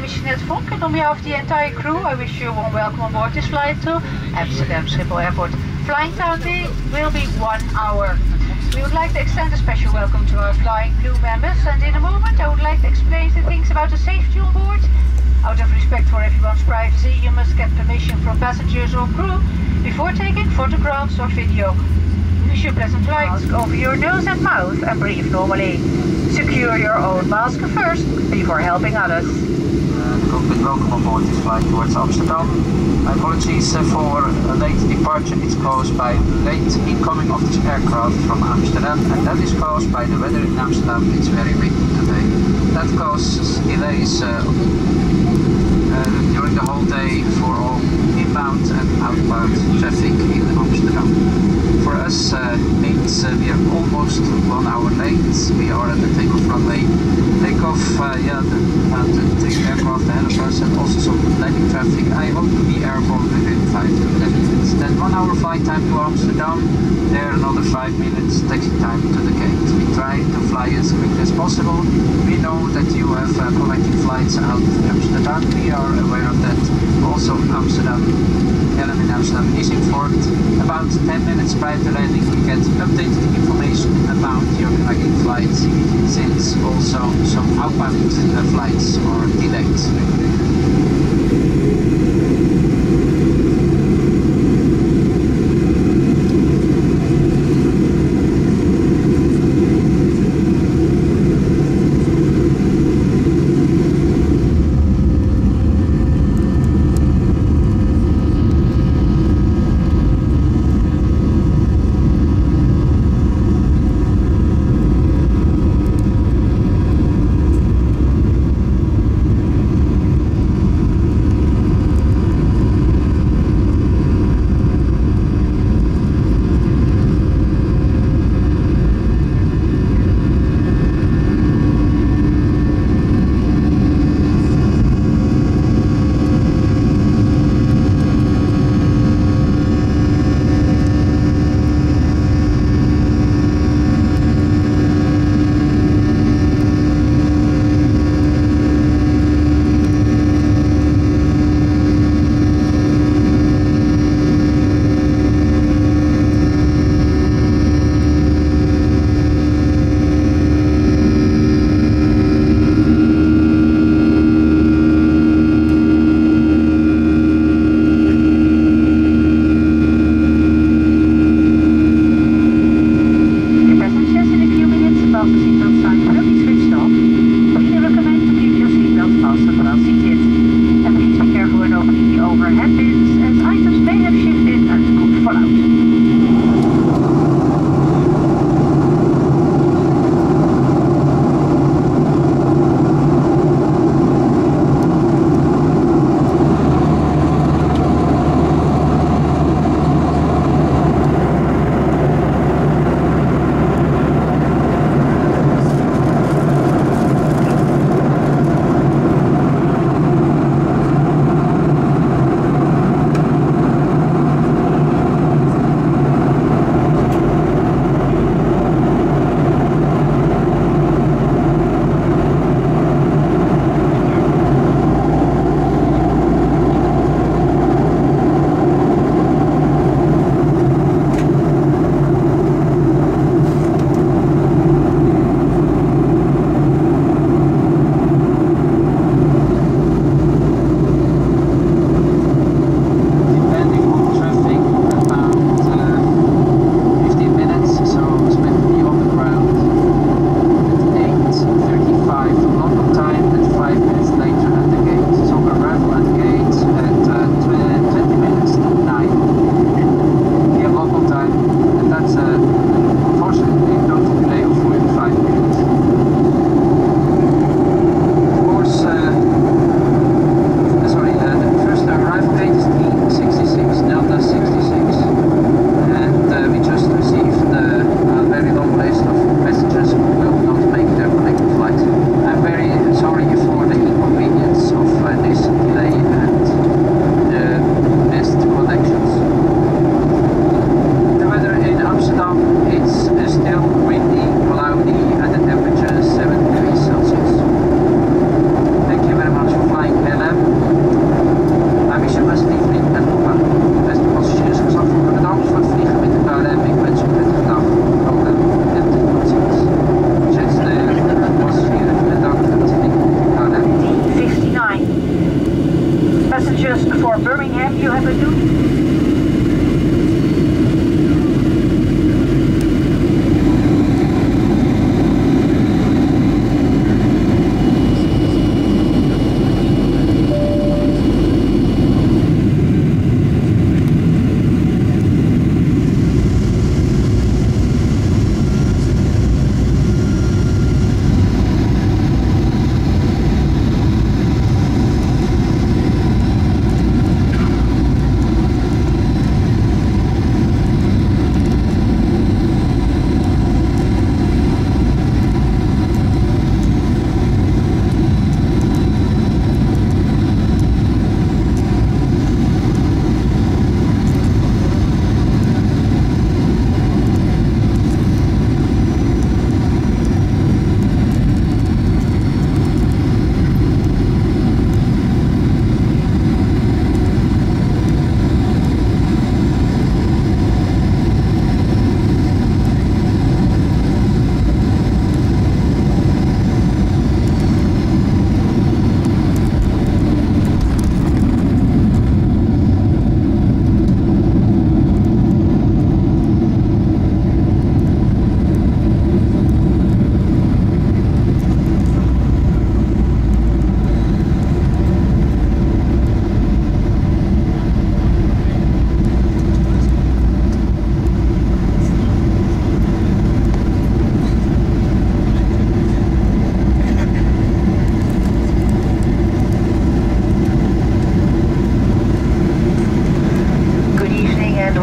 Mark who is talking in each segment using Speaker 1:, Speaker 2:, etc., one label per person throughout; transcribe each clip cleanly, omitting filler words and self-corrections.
Speaker 1: is Jeanette Vonk, and on behalf of the entire crew, I wish you a warm welcome on board this flight to Amsterdam Schiphol Airport. Flying time will be 1 hour. We would like to extend a special welcome to our Flying Blue members, and in a moment I would like to explain the things about the safety on board. Out of respect for everyone's privacy, you must get permission from passengers or crew before taking photographs or video. Wish you a pleasant flight. Mask over your nose and mouth and breathe normally. Secure your own mask first before helping others.
Speaker 2: Cockpit, welcome on board this flight towards Amsterdam. My apologies for a late departure. It's caused by late incoming of this aircraft from Amsterdam, and that is caused by the weather in Amsterdam. It's very windy today. That causes delays during the whole day for all inbound and outbound traffic in Amsterdam. For us, means we are almost 1 hour late. We are at the takeoff runway. Takeoff, the aircraft ahead of us, and also some landing traffic. I hope to be airborne within 5 to 10 minutes. Then 1 hour flight time to Amsterdam. There another 5 minutes taxi time to the gate. We try to fly as quickly as possible. We know that you have connecting flights out of Amsterdam. We are aware of that. Also Amsterdam. KLM in Amsterdam is informed. About 10 minutes prior to landing we get updated information about your connecting flights, since also some outbound flights are delayed.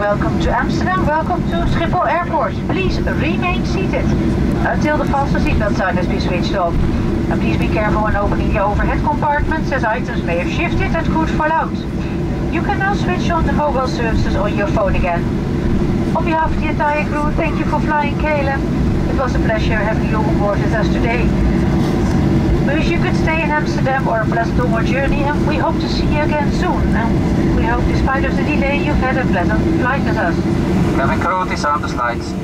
Speaker 1: welcome to Amsterdam, welcome to Schiphol Airport. Please remain seated until the fasten seatbelt sign has been switched off. And please be careful when opening the overhead compartments, as items may have shifted and could fall out. You can now switch on the mobile services on your phone again. On behalf of the entire crew, thank you for flying KLM. It was a pleasure having you on board with us today. We wish you could stay in Amsterdam or a pleasant onward journey, and we hope to see you again soon. And we hope, despite of the delay, you've had a pleasant flight with us.
Speaker 2: Cabin crew, disarm the slides.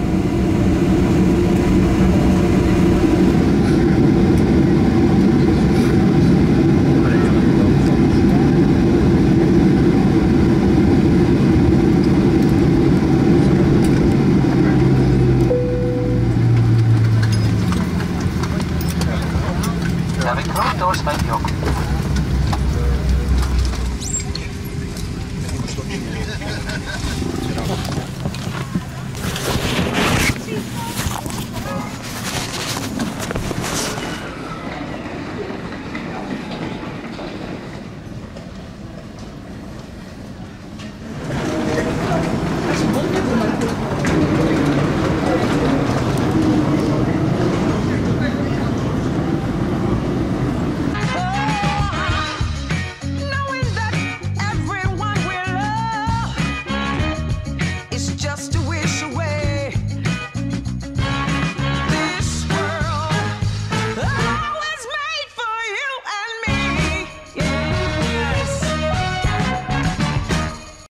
Speaker 2: Cabin crew, doors may be open.